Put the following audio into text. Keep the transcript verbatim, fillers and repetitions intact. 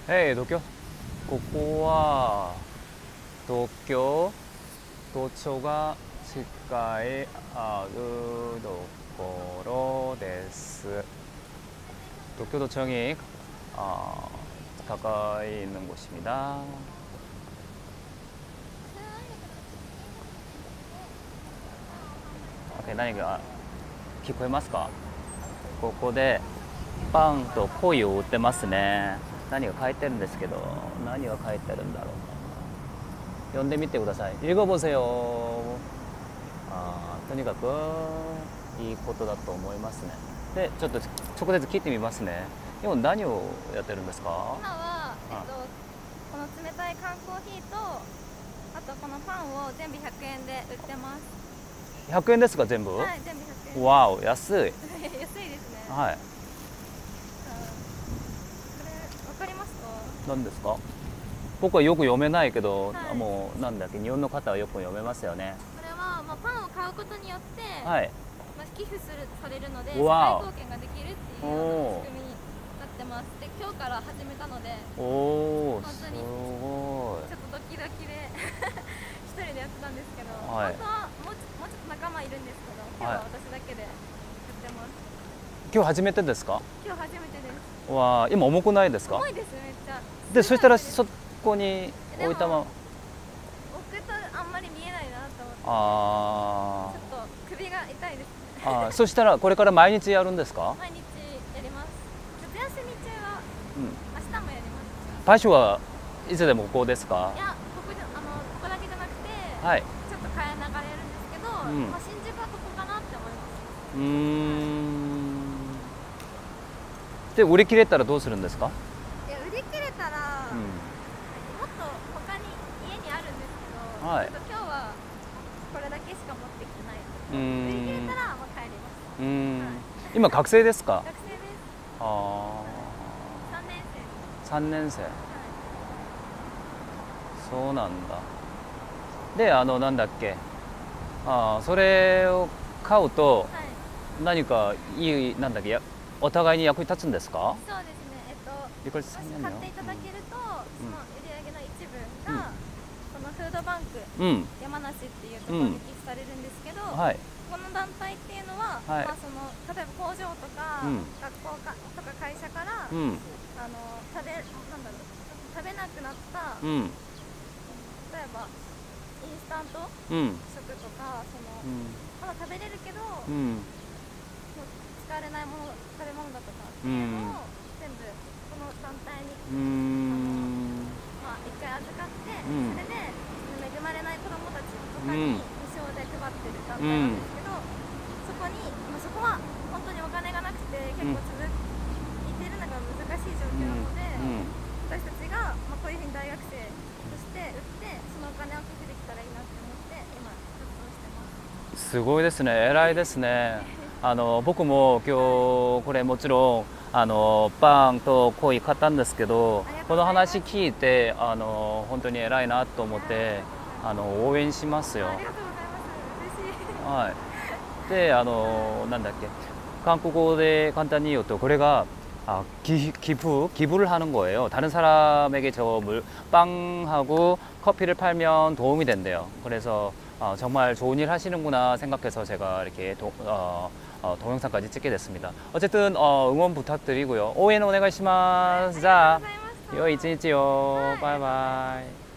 へい、東京。ここは東京都庁が近いあるところです。도쿄도청이 어, 가까이 있는 곳입니다. 오케이, 何か聞こえますか？ここでパンとコイを売ってますね。何が書いてるんですけど、何が書いてるんだろうな。読んでみてください。읽어보세요。あ、とにかくいいことだと思いますね。で、ちょっと直接聞いてみますね。今何をやってるんですか？ 今は、えっと、この冷たい缶コーヒーと、あとこのパンを全部ひゃくえんで売ってます。 ひゃくえんですか、全部？ はい、全部ひゃくえん。 わお、安い。 安いですね。 はい。 これわかりますか？ 何ですか？僕はよく読めないけど、 はい、 もうなんだっけ、日本の方はよく読めますよね。 これは、まあ、パンを買うことによって、 はい、 まあ、寄付するされるので、社会貢献ができるっていうような仕組みになってます。で、今日から始めたので、 おー、 本当にすごい。 ちょっとドキドキで一人でやってたんですけど、 はい、 本当はもうちもうちょっと仲間いるんですけど、今日は私だけでやってます。 今日初めてですか？ 今日初めてです。 わあ、今重くないですか？ 重いです、めっちゃ。 で、そしたらそこに置いたまま。 置くとあんまり見えないなと思って。 あちょっと首が痛いですね。 ああ、そしたらこれから毎日やるんですか？ 毎日やります。夏休み中は、うん、明日もやります。 場所はいつでもここですか？ いや、ここじゃ、あの、ここだけじゃなくて、 はい、 ちょっと変えながらやるんですけど、うん、まあ、新宿はここかなって思います。 うーん。で、売り切れたらどうするんですか？ いや、売り切れたら、うん、もっと他に家にあるんですけど、はい、ちょっと今日はこれだけしか持ってきてないので、売り切れたらもう帰ります。うん、はい、今学生ですか？ 学生です。 ああ。 さんねん生。 さんねん生。はい、そうなんだ。で、あのなんだっけ、ああ、それを買うと、はい、何かいい、なんだっけ、やお互いに役に立つんですか？ そうですね。えっと、もし買っていただけると、うん、その売り上げの一部が、うん、そのフードバンク、うん、山梨っていうところに寄付されるんですけど、うん、はい、この団体っていうのは、はい、まあ、その例えば工場とか、うん、学校かとか会社から、うん、あの食べなんだろう食べなくなった、うん、例えばインスタント、うん、食とか、その、うん、まだ食べれるけど、うん、使われないもの、食べ物だとかっていうのを全部この団体に、うん、あの、まあ、一回預かって、うん、それで恵まれない子どもたちとかに無償で配ってる団体なんですけど、うん、そこに、まあ、そこは本当にお金がなくて結構続いているのが難しい状況なので、うん、私たちが、まあ、こういうふうに大学生として売ってそのお金を寄付できたらいいなって思って今活動してます。 すごいですね、偉いですね。あの僕も今日これもちろんあのパンとコーヒー買ったんですけど、この話聞いてあの本当に偉いなと思ってあの応援しますよ。 ありがとうございます。嬉しい。 はい。で、あのなんだっけ、韓国語で簡単に言うとこれが아, 기, 기부, 기부를 하는 거예요. 다른 사람에게 저 물, 빵하고 커피를 팔면 도움이 된대요. 그래서 어, 정말 좋은 일 하시는구나 생각해서 제가 이렇게 도, 어, 어, 동영상까지 찍게 됐습니다. 어쨌든 어, 응원 부탁드리고요. 오엔 오네가시마스. 자, 요 이치이치요. 바이바이.